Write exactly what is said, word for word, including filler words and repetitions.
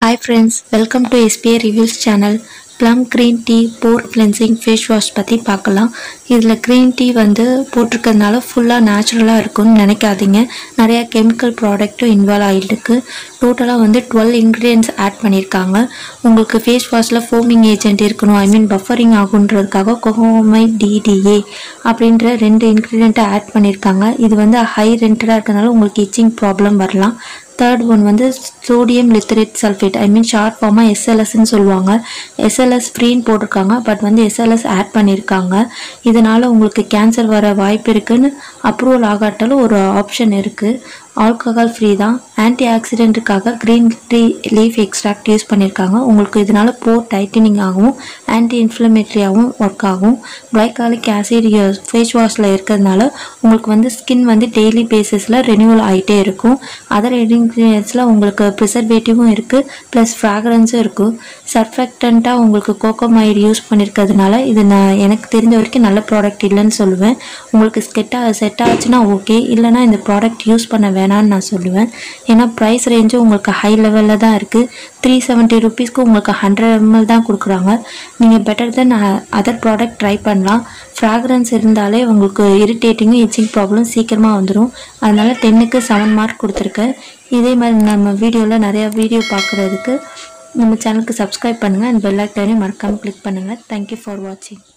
Hi friends, welcome to S P A Reviews channel. Plum green tea pore cleansing face wash பத்தி பார்க்கலாம். இதுல green tea வந்து போட்டிருக்கிறதுனால ஃபுல்லா நேச்சுரலா இருக்கும்னு நினைக்காதீங்க. நிறைய கெமிக்கல் ப்ராடக்ட்டும் இன்வால்வ் ஆயிருக்கு. டோட்டலா வந்து twelve ingredients ஆட் பண்ணிருக்காங்க. உங்களுக்கு ஃபேஸ் வாஷ்ல ஃபோமிங் ஏஜென்ட் இருக்கணும், ஐ மீன் பஃபரிங் ஆகுன்றதுக்காக கோகோமைட் D D A அப்படின்ற ரெண்டு இன்கிரிடியன்ட் ஆட் பண்ணிருக்காங்க. இது வந்து ஹை ரெண்டடா இருக்கனால உங்களுக்கு இச்சிங் ப்ராப்ளம் வரலாம். தேர்ட் ஒன் வந்து sodium laureth sulphate, I mean short ஃபார்மாக எஸ்எல்எஸ்ன்னு சொல்லுவாங்க. எஸ்எல்எஸ் ஃப்ரீன்னு போட்டிருக்காங்க, பட் வந்து எஸ்எல்எஸ் ஆட் பண்ணியிருக்காங்க. இதனால் உங்களுக்கு கேன்சர் வர வாய்ப்பு இருக்குன்னு அப்ரூவல் ஆகாட்டாலும் ஒரு ஆப்ஷன் இருக்குது. ஆல்கஹால் ஃப்ரீ தான். ஆன்டி ஆக்சிடென்ட்டுக்காக green tea leaf extract use பண்ணியிருக்காங்க. உங்களுக்கு இதனால் போர் டைட்டனிங் ஆகும், ஆன்டி இன்ஃப்ளமேட்ரியாகவும் ஒர்க் ஆகும். கிளைகாலிக் ஆசிட் ஃபேஸ் வாஷில் இருக்கிறதுனால உங்களுக்கு வந்து ஸ்கின் வந்து டெய்லி பேசிஸில் ரெனியூவல் ஆகிட்டே இருக்கும். அதர் இன்க்ரீடியன்ஸில் உங்களுக்கு ப்ரிசர்வேட்டிவும் இருக்குது, ப்ளஸ் ஃப்ராக்ரன்ஸும் இருக்குது. சர்ஃபெக்டண்ட்டாக உங்களுக்கு கோகோமைட் யூஸ் பண்ணியிருக்கிறதுனால இது நான் எனக்கு தெரிஞ்ச வரைக்கும் நல்ல ப்ராடக்ட் இல்லைன்னு சொல்லுவேன். உங்களுக்கு ஸ்கெட்டாக செட் ஆச்சுன்னா ஓகே, இல்லைனா இந்த ப்ராடக்ட் யூஸ் பண்ண வேணான்னு நான் சொல்லுவேன். ஏன்னா ப்ரைஸ் ரேஞ்சும் உங்களுக்கு ஹை லெவலில் தான் இருக்குது. த்ரீ செவன்ட்டி ருபீஸ்க்கு உங்களுக்கு ஹண்ட்ரட் எம்எல் தான் கொடுக்குறாங்க. நீங்கள் better then other product try பண்ணலாம். ஃப்ராக்ரன்ஸ் இருந்தாலே உங்களுக்கு இரிட்டேட்டிங்கும் இச்சிங் ப்ராப்ளம் சீக்கிரமாக வந்துடும். அதனால் டென்னுக்கு செவன் மார்க் கொடுத்துருக்கேன். இதே மாதிரி நம்ம வீடியோவில் நிறையா வீடியோ பார்க்குறதுக்கு நம்ம சேனலுக்கு சப்ஸ்கிரைப் பண்ணுங்கள் அண்ட் பெல் ஐக்கானையும் மறக்காமல் கிளிக் பண்ணுங்கள். தேங்க்யூ ஃபார் வாட்சிங்.